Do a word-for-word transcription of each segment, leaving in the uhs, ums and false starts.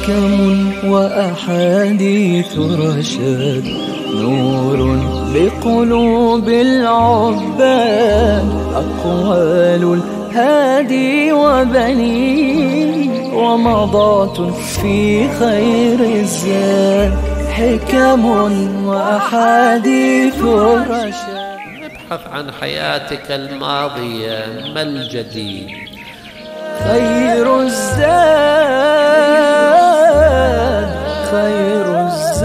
حكم وأحاديث رشاد، نور لقلوب العباد، أقوال الهادي وبنيه، ومضات في خير الزاد، حكم وأحاديث رشاد. ابحث عن حياتك الماضية، ما الجديد؟ خير الزاد خير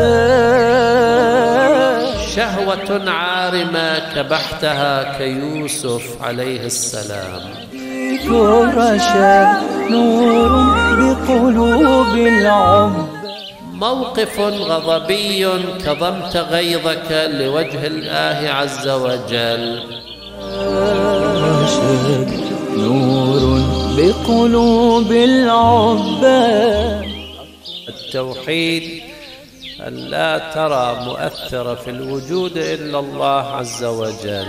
الزاد، شهوة عارمة كبحتها كيوسف عليه السلام. رشاد نور بقلوب العباد، موقف غضبي كظمت غيظك لوجه الله عز وجل. رشاد نور بقلوب العباد. التوحيد أن لا ترى مؤثر في الوجود إلا الله عز وجل.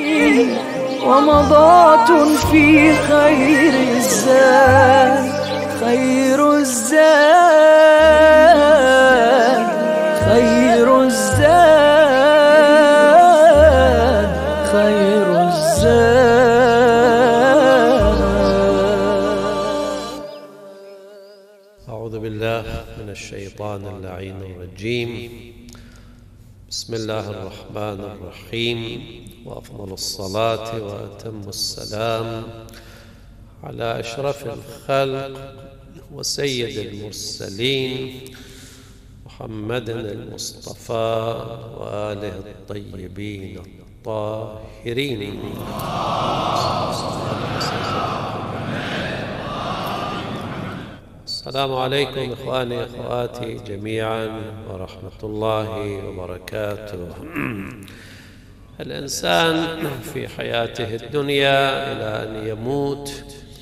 ومضات في خير الزاد، خير الزاد خير الزاد خير الزاد. أعوذ بالله من الشيطان اللعين الرجيم. بسم الله الرحمن الرحيم، وأفضل الصلاة وأتم السلام على أشرف الخلق وسيد المرسلين محمد المصطفى وآله الطيبين الطاهرين. السلام عليكم إخواني أخواتي جميعا ورحمة الله وبركاته. الإنسان في حياته الدنيا إلى أن يموت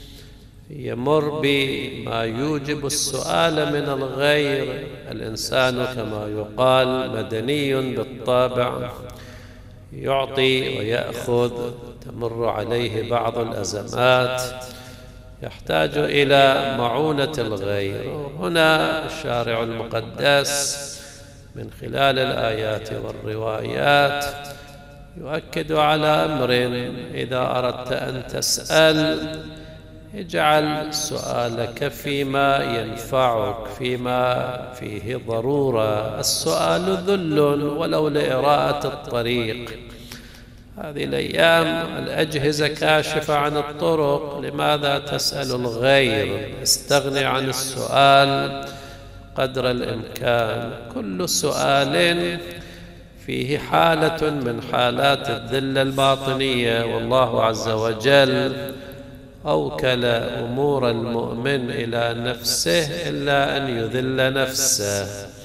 يمر بما يوجب السؤال من الغير. الإنسان كما يقال مدني بالطبع، يعطي ويأخذ، تمر عليه بعض الأزمات، يحتاج إلى معونة الغير. هنا الشارع المقدس من خلال الآيات والروايات يؤكد على أمر: إذا أردت أن تسأل اجعل سؤالك فيما ينفعك، فيما فيه ضرورة. السؤال ذل ولو لإراءة الطريق. هذه الأيام الأجهزة كاشفة عن الطرق، لماذا تسأل الغير؟ استغني عن السؤال قدر الإمكان. كل سؤال فيه حالة من حالات الذلة الباطنية، والله عز وجل أوكل أمور المؤمن إلى نفسه إلا أن يذل نفسه.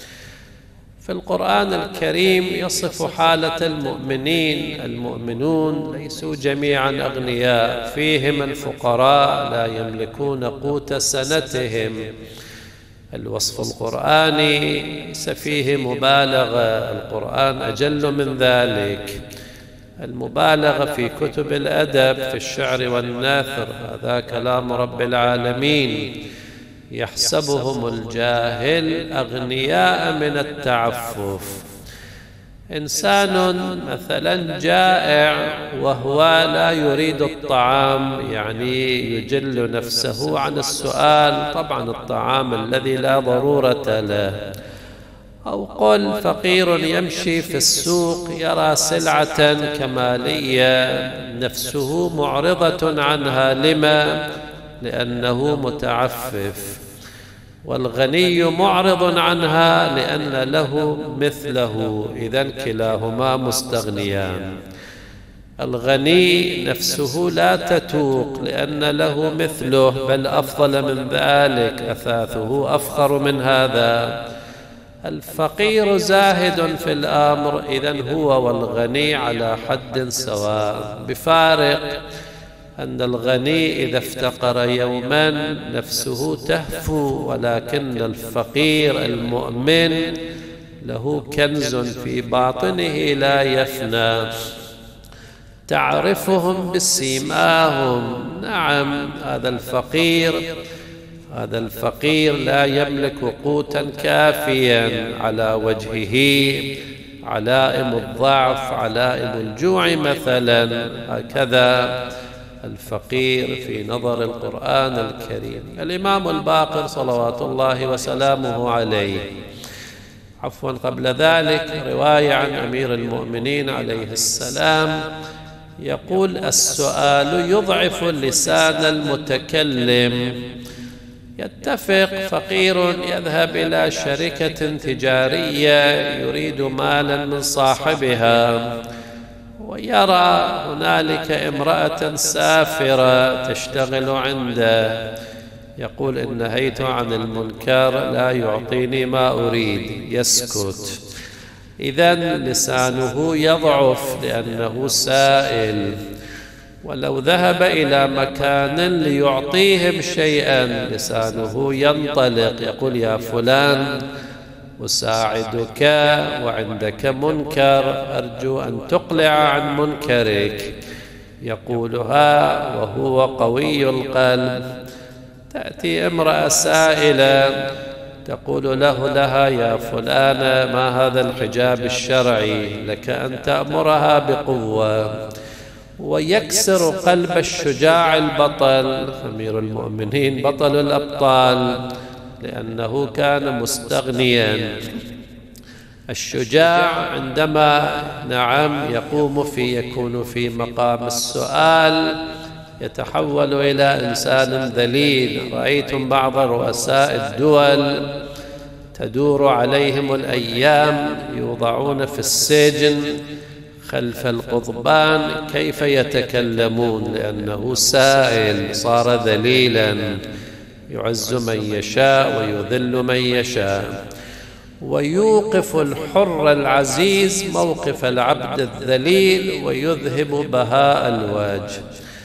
في القرآن الكريم يصف حالة المؤمنين. المؤمنون ليسوا جميعا أغنياء، فيهم الفقراء لا يملكون قوت سنتهم. الوصف القرآني ليس فيه مبالغة، القرآن أجل من ذلك. المبالغة في كتب الأدب، في الشعر والنثر، هذا كلام رب العالمين. يحسبهم الجاهل أغنياء من التعفف. إنسان مثلا جائع وهو لا يريد الطعام، يعني يجل نفسه عن السؤال، طبعا الطعام الذي لا ضرورة له. أو قل فقير يمشي في السوق يرى سلعة كمالية نفسه معرضة عنها، لما؟ لأنه متعفف. والغني معرض عنها لأن له مثله، إذن كلاهما مستغنيان. الغني نفسه لا تتوق لأن له مثله، بل أفضل من ذلك، أثاثه أفخر من هذا. الفقير زاهد في الأمر، إذن هو والغني على حد سواء، بفارق أن الغني إذا افتقر يوما نفسه تهفو، ولكن الفقير المؤمن له كنز في باطنه لا يفنى. تعرفهم بسيماهم. نعم، هذا الفقير هذا الفقير لا يملك قوتا كافيا على وجهه، علائم الضعف، علائم الجوع مثلا. هكذا الفقير في نظر القرآن الكريم. الإمام الباقر صلوات الله وسلامه عليه، عفوا قبل ذلك رواية عن أمير المؤمنين عليه السلام يقول: السؤال يضعف لسان المتكلم. يتفق فقير يذهب إلى شركة تجارية يريد مالا من صاحبها، ويرى هنالك امرأة سافرة تشتغل عنده، يقول: إن نهيت عن المنكر لا يعطيني ما أريد، يسكت. إذن لسانه يضعف لأنه سائل. ولو ذهب إلى مكان ليعطيهم شيئا لسانه ينطلق، يقول: يا فلان أساعدك وعندك منكر، أرجو أن تقلع عن منكرك. يقولها وهو قوي القلب. تأتي امرأة سائلة تقول له لها: يا فلانة، ما هذا الحجاب الشرعي؟ لك أن تأمرها بقوة. ويكسر قلب الشجاع البطل، أمير المؤمنين بطل الأبطال، لأنه كان مستغنيا. الشجاع عندما نعم يقوم في يكون في مقام السؤال يتحول إلى إنسان ذليل. رأيتم بعض رؤساء الدول تدور عليهم الأيام، يوضعون في السجن خلف القضبان، كيف يتكلمون؟ لأنه سائل، صار ذليلا، يعز من يشاء ويذل من يشاء. ويوقف الحر العزيز موقف العبد الذليل ويذهب بهاء الوجه.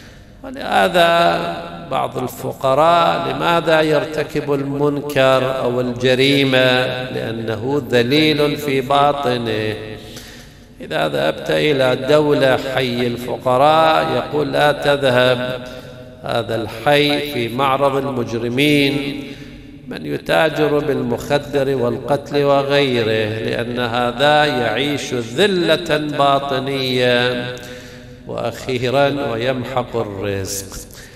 ولهذا بعض الفقراء لماذا يرتكب المنكر أو الجريمة؟ لأنه ذليل في باطنه. إذا ذهبت إلى دولة حي الفقراء يقول: لا تذهب، هذا الحي في معرض المجرمين، من يتاجر بالمخدر والقتل وغيره، لأن هذا يعيش ذلة باطنية، وأخيرا ويمحق الرزق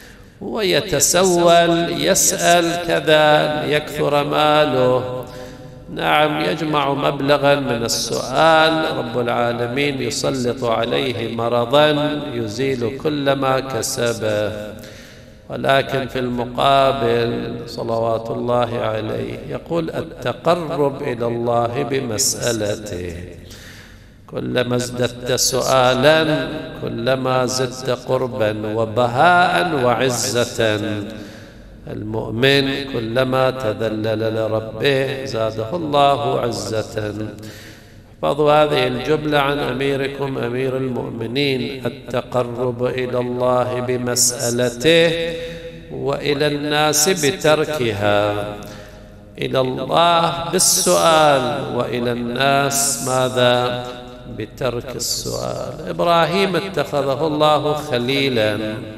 ويتسول، يسأل كذا ليكثر ماله. نعم، يجمع مبلغا من السؤال، رب العالمين يسلط عليه مرضا يزيل كل ما كسبه. ولكن في المقابل صلوات الله عليه يقول: التقرب إلى الله بمسألته. كلما ازددت سؤالا كلما زدت قربا وبهاء وعزة. المؤمن كلما تذلل لربه زاده الله عزة. احفظوا هذه الجملة عن أميركم أمير المؤمنين: التقرب إلى الله بمسألته وإلى الناس بتركها. إلى الله بالسؤال، وإلى الناس ماذا؟ بترك السؤال. إبراهيم اتخذه الله خليلا.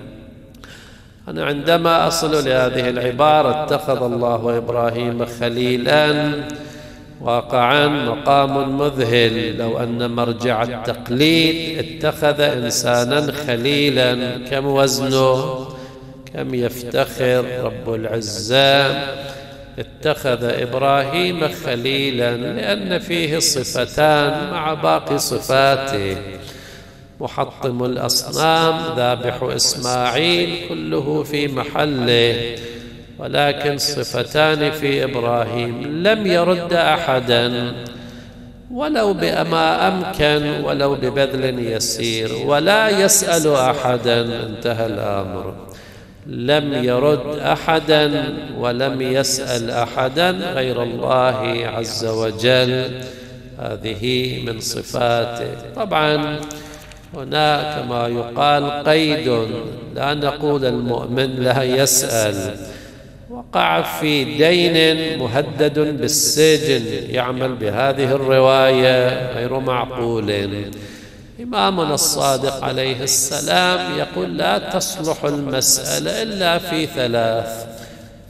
أنا عندما أصل لهذه العبارة اتخذ الله إبراهيم خليلا، واقعا مقام مذهل. لو أن مرجع التقليد اتخذ إنسانا خليلا، كم وزنه؟ كم يفتخر رب العزة؟ اتخذ إبراهيم خليلا لأن فيه صفتان مع باقي صفاته: محطم الأصنام، ذابح إسماعيل، كله في محله. ولكن صفتان في إبراهيم لم يرد أحدا ولو بما أمكن، ولو ببذل يسير، ولا يسأل أحدا. انتهى الأمر. لم يرد أحدا ولم يسأل أحدا غير الله عز وجل. هذه من صفاته. طبعا هنا كما يقال قيد، لا نقول المؤمن لا يسأل. وقع في دين مهدد بالسجن، يعمل بهذه الرواية غير معقول. إمامنا الصادق عليه السلام يقول: لا تصلح المسألة إلا في ثلاث: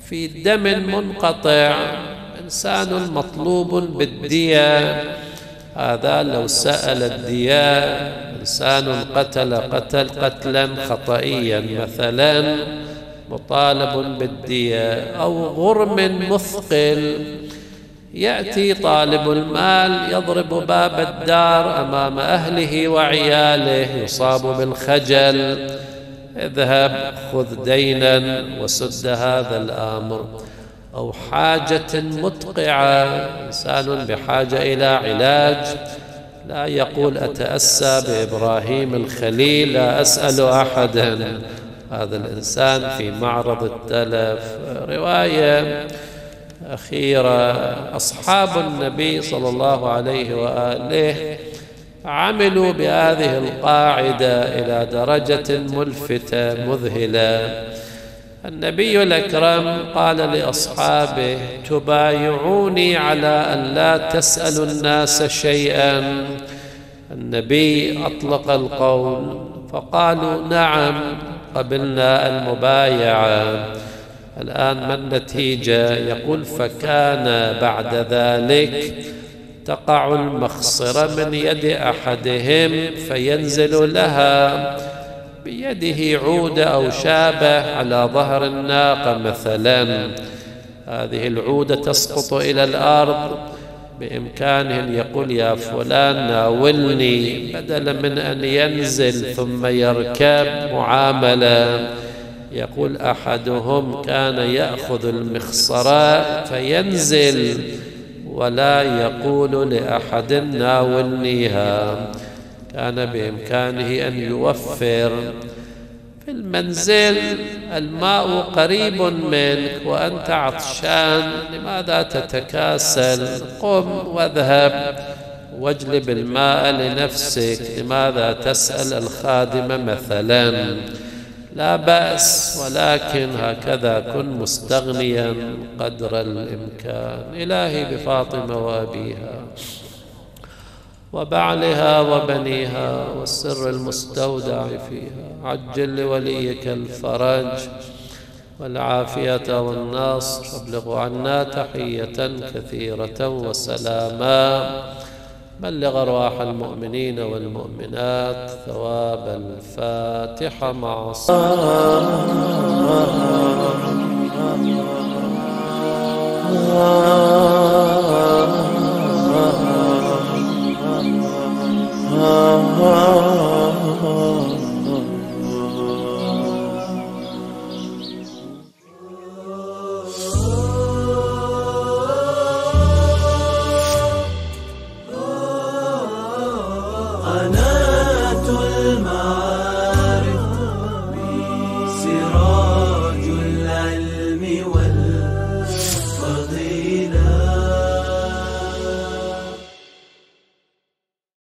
في دم منقطع، إنسان مطلوب بالدية، هذا لو سأل الدية. إنسان قتل قتل قتلا خطئيا مثلا مطالب بالدية. أو غرم مثقل، يأتي طالب المال يضرب باب الدار أمام أهله وعياله، يصاب بالخجل، اذهب خذ دينا وسد هذا الأمر. أو حاجة مدقعة، إنسان بحاجة إلى علاج، لا يقول أتأسى بإبراهيم الخليل لا أسأل أحدا، هذا الإنسان في معرض التلف. رواية أخيرة، أصحاب النبي صلى الله عليه وآله عملوا بهذه القاعدة إلى درجة ملفتة مذهلة. النبي الأكرم قال لأصحابه: تبايعوني على أن لا تسألوا الناس شيئا. النبي أطلق القول فقالوا: نعم، قبلنا المبايعة. الآن ما النتيجة؟ يقول: فكان بعد ذلك تقع المخصرة من يد أحدهم فينزل لها بيده عود أو شابة على ظهر الناقة مثلا، هذه العودة تسقط إلى الأرض، بإمكانه أن يقول: يا فلان ناولني، بدلا من أن ينزل ثم يركب معاملة. يقول: أحدهم كان يأخذ المخصرة فينزل ولا يقول لأحد ناولنيها، كان بإمكانه أن يوفر. في المنزل الماء قريب منك وأنت عطشان، لماذا تتكاسل؟ قم واذهب واجلب الماء لنفسك، لماذا تسأل الخادمة مثلا؟ لا بأس، ولكن هكذا كن مستغنيا قدر الإمكان. إلهي بفاطمة وأبيها وبعلها وبنيها والسر المستودع فيها، عجل لوليك الفرج والعافية والنصر، وابلغ عنا تحية كثيرة وسلاما، بلغ أرواح المؤمنين والمؤمنات ثواب الفاتحة مع الصلاة.